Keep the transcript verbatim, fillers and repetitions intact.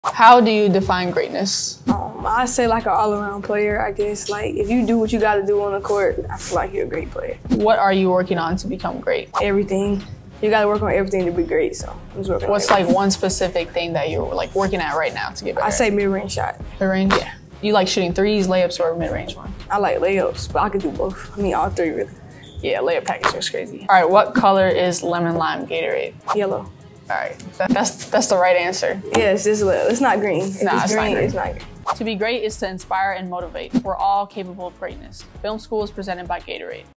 How do you define greatness? Um, I say like an all-around player, I guess. Like if you do what you got to do on the court, I feel like you're a great player. What are you working on to become great? Everything. You got to work on everything to be great. So I'm just working. What's on like one specific thing that you're like working at right now to get better? I say mid-range shot. Mid-range? Yeah. You like shooting threes, layups, or mid-range one? I like layups, but I can do both. I mean, all three really. Yeah, layup package is crazy. All right, what color is lemon lime Gatorade? Yellow. All right, that, that's that's the right answer. Yeah, it's just it's not green. If Nah, it's, it's green, not green. It's not green. To be great is to inspire and motivate. We're all capable of greatness. Film School is presented by Gatorade.